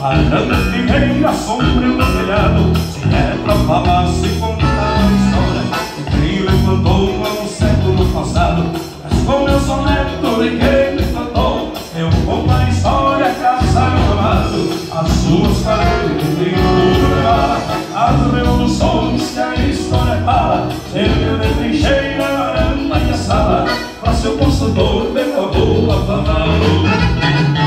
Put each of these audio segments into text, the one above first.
Arando figueira, sombra no telhado. Se é pra falar, se contar uma história que trio levantou há um século passado. Mas como eu sou neto de quem me cantou, eu conto a história casaram amado. As suas paredes de tudo revela as revoluções que a história fala. Cerca de trincheira, varanda e a sala, pra seu construtor de uma boa palavra.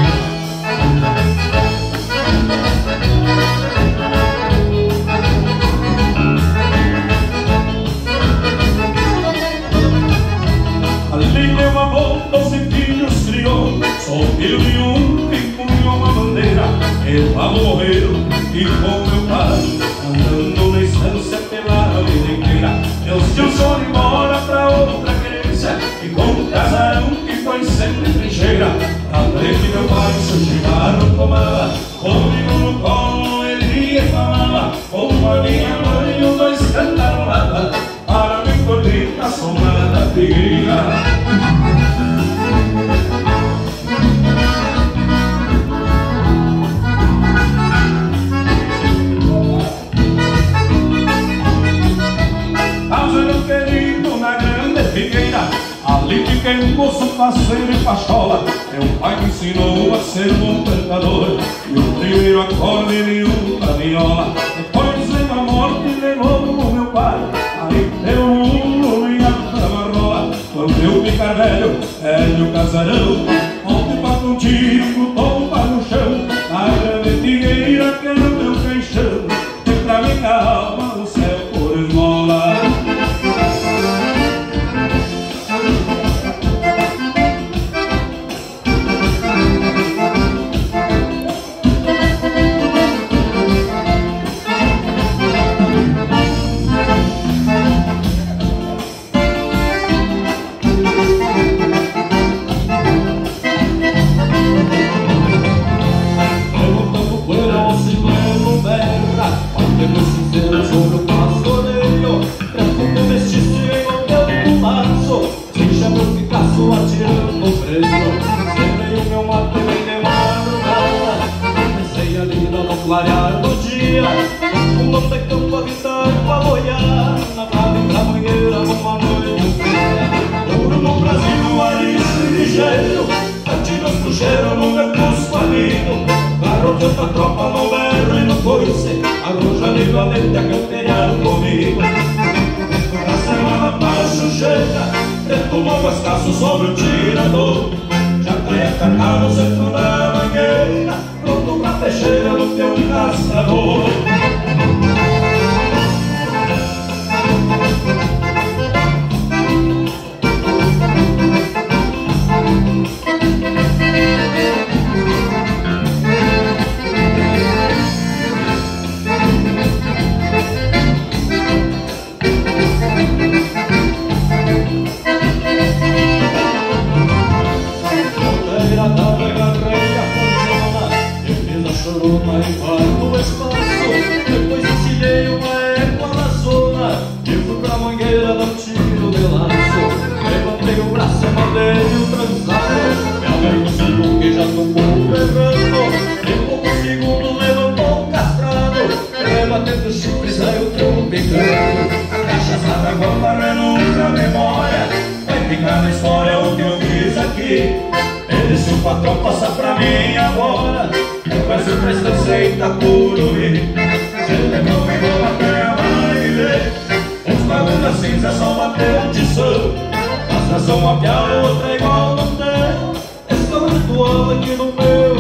Ali meu avô 12 filhos criou, sou filho de um que punhou uma bandeira. Meu avô morreu e com meu pai, andando na estância pela vida inteira. Meus tios foram embora pra outra querência, e com um casarão que foi sempre trincheira. Até que meu pai seu chimarrão tomava, comigo no colo ele reclamava. Como a minha mãe os dois cantarolava, para me correr na sombra da figueira. Caseiro querido na grande figueira, ali fiquei um moço faceiro e pachola. Meu pai me ensinou a ser um cantador, e o primeiro acorde de uma viola. Depois veio a morte e levou o meu pai, aí deu o mundo e a tamarrola. Quando eu ficar velho, velho casarão, volte pra contigo, tomba no chão. A grande figueira que era meu caixão, e pra minha alma o céu por esmola. Clarear do dia, um homem de campo a gritar com a boiar, na brava e tramanheira numa noite fria. Ouro no Brasil, Alice e ligeiro, atiras pro cheiro no meu cusco amigo. Garotando a tropa no berro e no coice, arroja livre a leite a campear comigo. Na semana baixo chega, retomou o escasso sobre o tirador. Já caia carnal no centro da mangueira, pronto pra peixeira no teu caçador. Chorona e vai no espaço, depois ensinei uma égua na zona. E fui pra mangueira dar um tiro de laço. Levantei o braço e mandei o trançado. Minha mãe no segundo que já tomou berrando, em poucos segundos levantou o castrado. Rebatendo chifre saiu trompicando. A cachaçada agora nunca memória, vai ficar na história o que eu fiz aqui. Ele se o patrão passa pra mim agora, mas o preço aceita Curuí. Se ele não me deu até a vai ver, uns bagulho da cinza só bateu de som. Mas razão a piada, outra igual não tem. Essa ritual aqui no meu